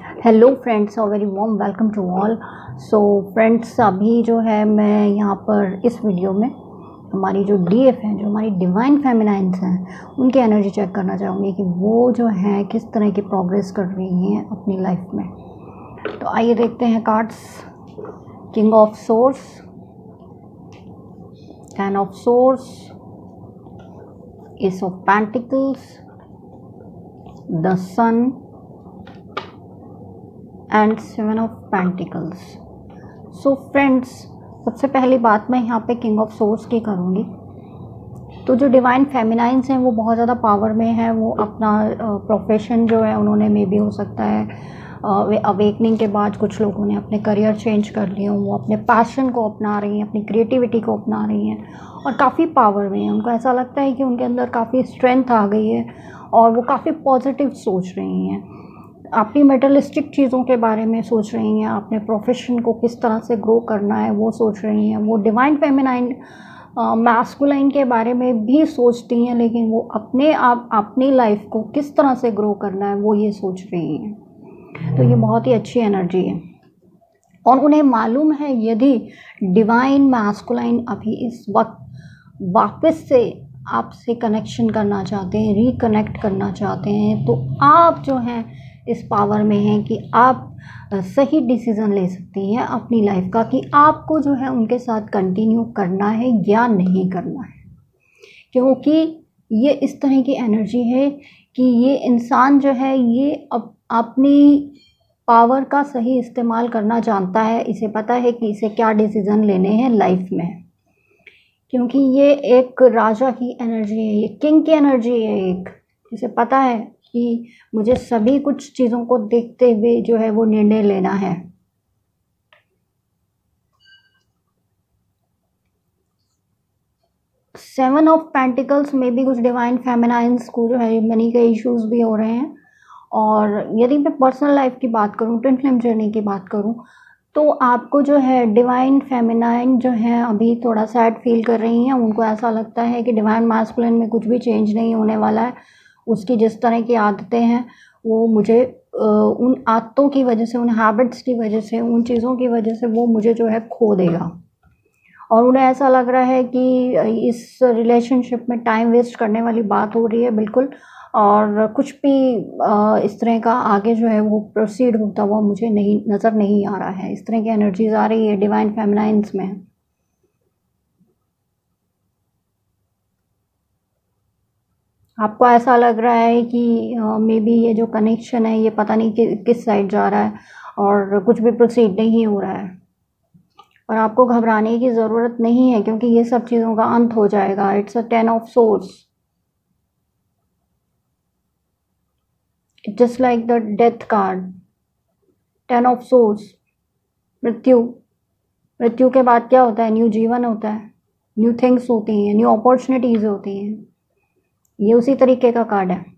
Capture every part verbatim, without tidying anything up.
Hello friends, a very warm welcome to all. So friends, अभी जो है मैं यहाँ पर इस वीडियो में हमारी जो डीएफ हैं, जो हमारी डिवाइन फेमिनाइंस हैं, उनकी एनर्जी चेक करना चाहूँगी कि वो जो हैं किस तरह की प्रोग्रेस कर रही हैं अपनी लाइफ में। तो आइए देखते हैं cards. King of swords, ten of swords, ace of pentacles, the sun and seven of pentacles. So friends, सबसे पहली बात मैं यहाँ पे किंग ऑफ सोर्स की करूँगी। तो जो डिवाइन फेमिनाइंस हैं वो बहुत ज़्यादा पावर में है। वो अपना प्रोफेशन जो है उन्होंने मे भी हो सकता है वे अवेकनिंग के बाद कुछ लोगों ने अपने करियर चेंज कर लिए हों, वो अपने पैशन को अपना रही हैं, अपनी क्रिएटिविटी को अपना रही हैं और काफ़ी पावर में हैं। उनको ऐसा लगता है कि उनके अंदर काफ़ी स्ट्रेंथ आ गई है और वो काफ़ी पॉजिटिव सोच रही हैं, अपनी मेटलिस्टिक चीज़ों के बारे में सोच रही हैं, अपने प्रोफेशन को किस तरह से ग्रो करना है वो सोच रही हैं। वो डिवाइन फेमिनाइन मैस्कुलाइन के बारे में भी सोचती हैं, लेकिन वो अपने आप अपनी लाइफ को किस तरह से ग्रो करना है वो ये सोच रही हैं। तो ये बहुत ही अच्छी एनर्जी है और उन्हें मालूम है यदि डिवाइन मैस्कुलाइन अभी इस वक्त वापस से आपसे कनेक्शन करना चाहते हैं, रिकनेक्ट करना चाहते हैं, तो आप जो हैं इस पावर में हैं कि आप सही डिसीज़न ले सकती हैं अपनी लाइफ का कि आपको जो है उनके साथ कंटिन्यू करना है या नहीं करना है। क्योंकि ये इस तरह की एनर्जी है कि ये इंसान जो है ये अप, अपनी पावर का सही इस्तेमाल करना जानता है। इसे पता है कि इसे क्या डिसीज़न लेने हैं लाइफ में, क्योंकि ये एक राजा की एनर्जी है, ये किंग की एनर्जी है। एक इसे पता है कि मुझे सभी कुछ चीज़ों को देखते हुए जो है वो निर्णय लेना है। सेवन ऑफ पेंटिकल्स में भी कुछ डिवाइन फेमिनाइंस को जो है मनी के इश्यूज भी हो रहे हैं। और यदि मैं पर्सनल लाइफ की बात करूँ, ट्विन फ्लेम जर्नी की बात करूँ, तो आपको जो है डिवाइन फेमिनाइन जो है अभी थोड़ा सैड फील कर रही हैं। उनको ऐसा लगता है कि डिवाइन मैस्कुलिन में कुछ भी चेंज नहीं होने वाला है। उसकी जिस तरह की आदतें हैं वो मुझे उन आदतों की वजह से, उन हैबिट्स की वजह से, उन चीज़ों की वजह से वो मुझे जो है खो देगा। और उन्हें ऐसा लग रहा है कि इस रिलेशनशिप में टाइम वेस्ट करने वाली बात हो रही है बिल्कुल, और कुछ भी इस तरह का आगे जो है वो प्रोसीड होता हुआ मुझे नहीं नज़र नहीं आ रहा है। इस तरह की एनर्जीज आ रही है डिवाइन फेमिनाइंस में। आपको ऐसा लग रहा है कि मे बी ये जो कनेक्शन है ये पता नहीं कि, किस साइड जा रहा है और कुछ भी प्रोसीड नहीं हो रहा है। और आपको घबराने की ज़रूरत नहीं है क्योंकि ये सब चीज़ों का अंत हो जाएगा। It's a ten of swords, just like the death card. Ten of swords, मृत्यु। मृत्यु के बाद क्या होता है? न्यू जीवन होता है, न्यू थिंग्स होती हैं, न्यू अपॉर्चुनिटीज़ होती हैं। ये उसी तरीके का कार्ड है।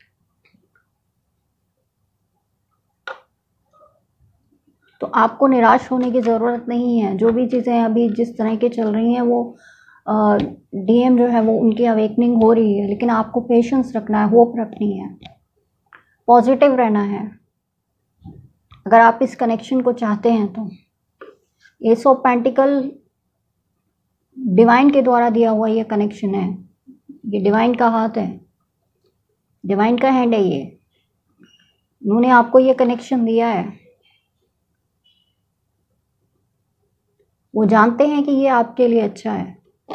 तो आपको निराश होने की ज़रूरत नहीं है। जो भी चीज़ें अभी जिस तरह की चल रही हैं वो डीएम जो है वो उनकी अवेकनिंग हो रही है, लेकिन आपको पेशेंस रखना है, होप रखनी है, पॉजिटिव रहना है अगर आप इस कनेक्शन को चाहते हैं। तो एस ऑफ पेंटिकल डिवाइन के द्वारा दिया हुआ ये कनेक्शन है, ये डिवाइन का हाथ है, डिवाइन का हैंड है। ये उन्होंने आपको ये कनेक्शन दिया है। वो जानते हैं कि ये आपके लिए अच्छा है।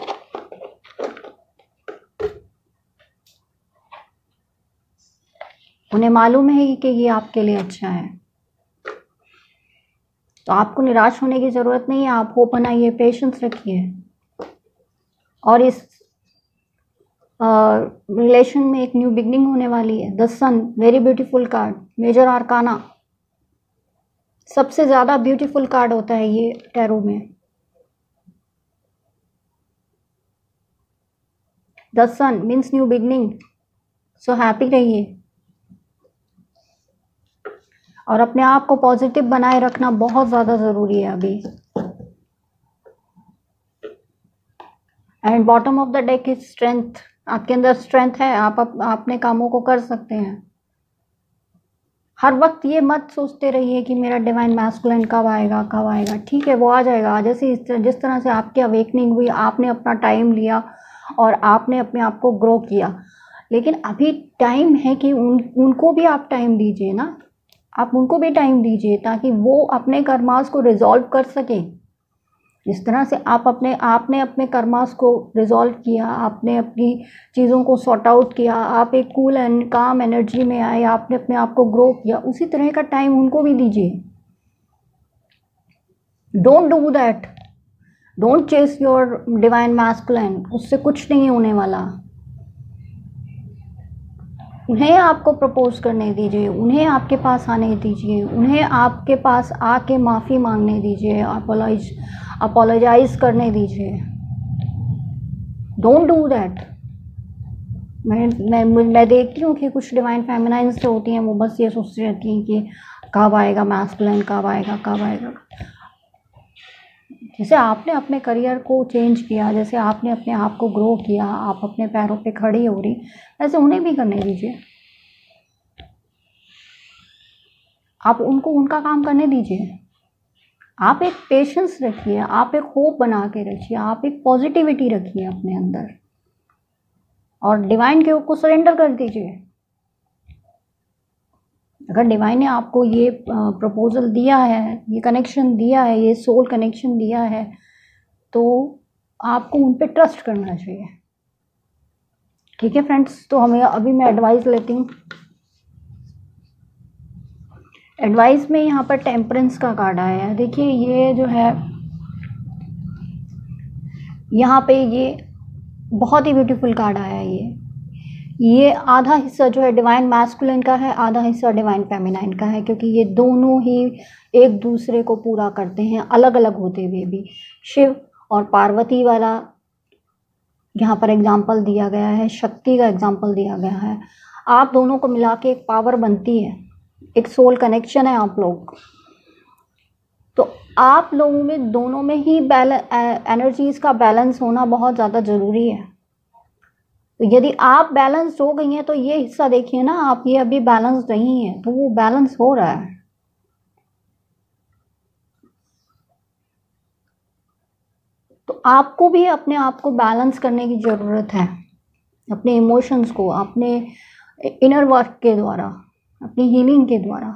उन्हें मालूम है कि ये आपके लिए अच्छा है। तो आपको निराश होने की ज़रूरत नहीं है। आप होप बनाइए, पेशेंस रखिए और इस रिलेशन uh, में एक न्यू बिगनिंग होने वाली है। The sun, very beautiful card, major arcana. सबसे ज़्यादा ब्यूटीफुल कार्ड होता है ये टैरो में। The sun means new beginning. So happy रहिए और अपने आप को पॉजिटिव बनाए रखना बहुत ज़्यादा ज़रूरी है अभी। And bottom of the deck is strength. आपके अंदर स्ट्रेंथ है, आप अप, अपने कामों को कर सकते हैं। हर वक्त ये मत सोचते रहिए कि मेरा डिवाइन मैस्कुलिन कब आएगा कब आएगा। ठीक है, वो आ जाएगा। जैसे इस तरह जिस तरह से आपकी अवेकनिंग हुई, आपने अपना टाइम लिया और आपने अपने आप को ग्रो किया, लेकिन अभी टाइम है कि उन उनको भी आप टाइम दीजिए ना, आप उनको भी टाइम दीजिए ताकि वो अपने कर्मास को रिजॉल्व कर सकें। जिस तरह से आप अपने आपने अपने कर्मास को रिजॉल्व किया, आपने अपनी चीज़ों को सॉर्ट आउट किया, आप एक कूल एंड काम एनर्जी में आए, आपने अपने आप को ग्रो किया, उसी तरह का टाइम उनको भी दीजिए। Don't do that, don't chase your divine masculine, उससे कुछ नहीं होने वाला। उन्हें आपको प्रपोज करने दीजिए, उन्हें आपके पास आने दीजिए, उन्हें आपके पास आके माफ़ी मांगने दीजिए, अपोलाइज अपोलोजाइज करने दीजिए। Don't do that. मैं मैं मैं देखती हूँ कि कुछ डिवाइन फेमिनाइन्स जो होती हैं वो बस ये सोचती रहती हैं कि कब आएगा मैस्कुलिन, कब आएगा कब आएगा। जैसे आपने अपने करियर को चेंज किया, जैसे आपने अपने आप को ग्रो किया, आप अपने पैरों पे खड़ी हो रही, वैसे उन्हें भी करने दीजिए। आप उनको उनका काम करने दीजिए। आप एक पेशेंस रखिए, आप एक होप बना के रखिए, आप एक पॉजिटिविटी रखिए अपने अंदर और डिवाइन के को सरेंडर कर दीजिए। अगर डिवाइन ने आपको ये प्रपोजल दिया है, ये कनेक्शन दिया है, ये सोल कनेक्शन दिया है, तो आपको उन पे ट्रस्ट करना चाहिए। ठीक है फ्रेंड्स, तो हमें अभी मैं एडवाइस लेती हूँ। एडवाइस में यहाँ पर टेम्परेंस का कार्ड आया है। देखिए ये जो है यहाँ पे ये बहुत ही ब्यूटीफुल कार्ड आया है। ये ये आधा हिस्सा जो है डिवाइन मैस्कुलिन का है, आधा हिस्सा डिवाइन फेमिनाइन का है, क्योंकि ये दोनों ही एक दूसरे को पूरा करते हैं, अलग अलग होते हुए भी। शिव और पार्वती वाला यहाँ पर एग्जाम्पल दिया गया है, शक्ति का एग्जाम्पल दिया गया है। आप दोनों को मिला के एक पावर बनती है, एक सोल कनेक्शन है आप लोग। तो आप लोगों में दोनों में ही बैलेंस, एनर्जीज का बैलेंस होना बहुत ज़्यादा ज़रूरी है। तो यदि आप बैलेंस हो गई हैं तो ये हिस्सा देखिए ना, आप ये अभी बैलेंस नहीं है, तो वो बैलेंस हो रहा है। तो आपको भी अपने आप को बैलेंस करने की ज़रूरत है, अपने इमोशंस को, अपने इनर वर्क के द्वारा, अपनी हीलिंग के द्वारा।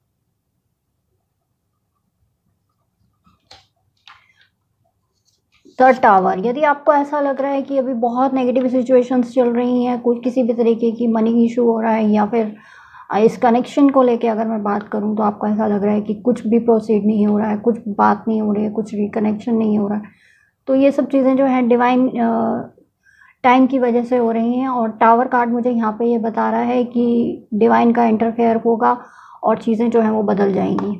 द टावर, यदि आपको ऐसा लग रहा है कि अभी बहुत नेगेटिव सिचुएशंस चल रही हैं, कोई किसी भी तरीके की मनी इशू हो रहा है, या फिर इस कनेक्शन को लेके अगर मैं बात करूं तो आपको ऐसा लग रहा है कि कुछ भी प्रोसीड नहीं हो रहा है, कुछ बात नहीं हो रही है, कुछ रिकनेक्शन नहीं हो रहा है, तो ये सब चीज़ें जो है डिवाइन टाइम की वजह से हो रही हैं। और टावर कार्ड मुझे यहाँ पे ये बता रहा है कि डिवाइन का इंटरफेयर होगा और चीज़ें जो हैं वो बदल जाएंगी।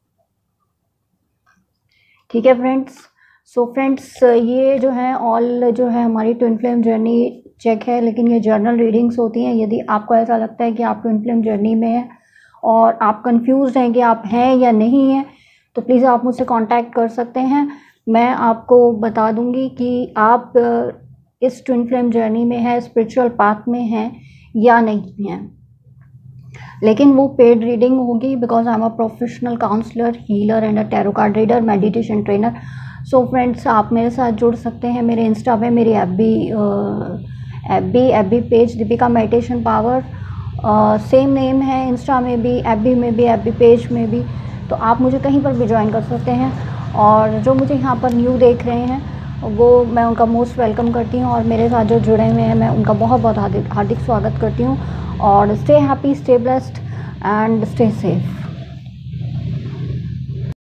ठीक है फ्रेंड्स, सो फ्रेंड्स ये जो है ऑल जो है हमारी ट्विन फ्लेम जर्नी चेक है, लेकिन ये जर्नल रीडिंग्स होती हैं। यदि आपको ऐसा लगता है कि आप ट्विन फ्लेम जर्नी में हैं और आप कंफ्यूज हैं कि आप हैं या नहीं हैं, तो प्लीज़ आप मुझसे कांटेक्ट कर सकते हैं। मैं आपको बता दूंगी कि आप इस ट्विन फ्लेम जर्नी में हैं, स्पिरिचुअल पाथ में हैं या नहीं हैं। लेकिन वो पेड रीडिंग होगी, because I am a professional counsellor, healer and a tarot card reader, meditation trainer. So friends आप मेरे साथ जुड़ सकते हैं मेरे इंस्टा पे, मेरी F B F B F B page Deepika meditation power, same name है इंस्टा में भी, एफ बी में भी, एफ बी पेज में भी। तो आप मुझे कहीं पर भी ज्वाइन कर सकते हैं। और जो मुझे यहाँ पर न्यू देख रहे हैं वो मैं उनका मोस्ट वेलकम करती हूँ, और मेरे साथ जो जुड़े हुए हैं मैं उनका बहुत बहुत हार्दिक हार्दिक स्वागत करती हूँ। और stay happy, stay blessed and stay safe.